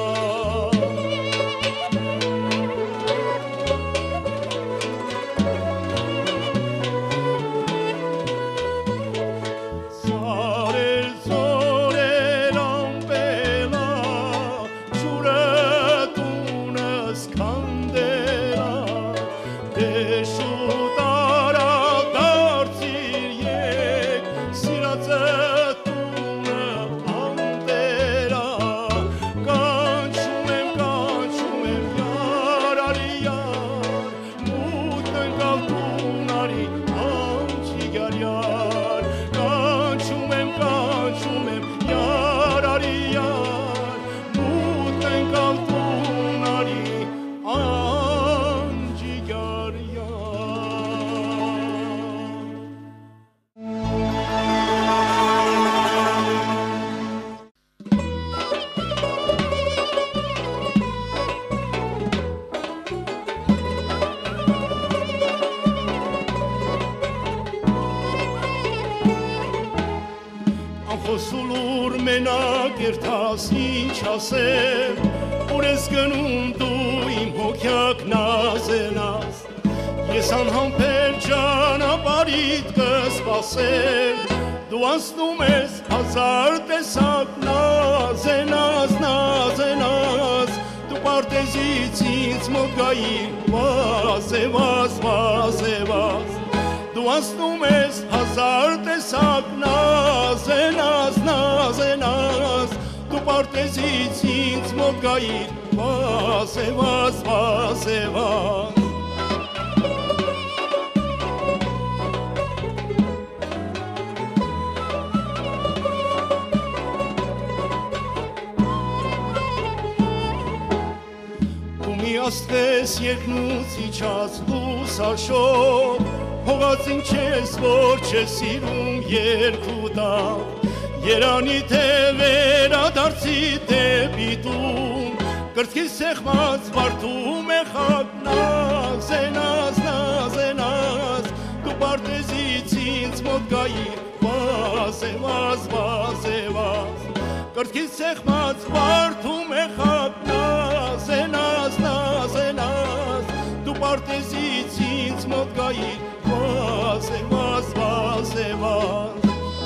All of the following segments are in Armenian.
Խոսուլուր մենակ երթաս ինչ ասեմ, որ ես գնում դու իմ հոգյակ նազենաս, ես անհամբեր ճանապարհիդ կսպասեմ, դու անցնում ես հազար տեսակ նազենաս, նազենաս, դու պարտեզից ինձ մոտ գայիր վազևազ, վազևազ, դու անցնում ես հազար տեսակ նազենաս, նազենաս, դու պարտեզից ինձ մոտ գայիր վազևազ, վազևազ, դու միացնես երկնուց իջած լուսաշող, հողածին չես, որ չես սիրում երկու տավ, երանի թե վերադարձի դեպի տուն, կրծքիս սեղմած վարդում է խակ նազենաս, նազենաս, դու պարտեզից ինձ մոտ գայիր վազևազ, վազևազ, կրծքիս սեղմած վարդում է խակ նազենաս, նազենաս, դու պարտեզից ինձ մոտ գայիր վազևազ, վազևազ,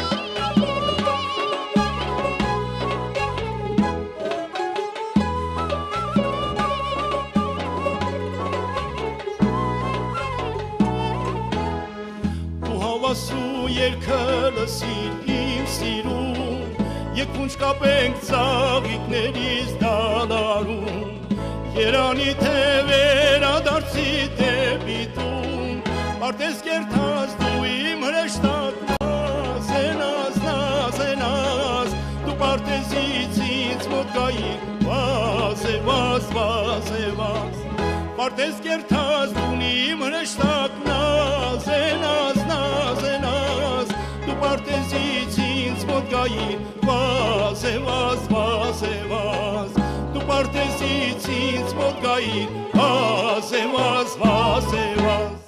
դու հավասու երգը լսիր իմ սիրուն, եկունջ կապենք ծաղիկներից դալարում, երանի թե վերադարձի դեպի տուն, պարտեզ կերթաս դու իմ հրեշտակ նազենաս, նազենաս, դու պարտեզից ինձ մոտ գայիր վազևազ, վազևազ, պարտեզ կերթաս դու իմ հրեշտակ նազենաս, նազենաս, դու պարտեզից ինձ մոտ գայիր վազևազ, վազևազ, դու պարտեզից ինձ մոտ գայիր վազևազ, վազևազ,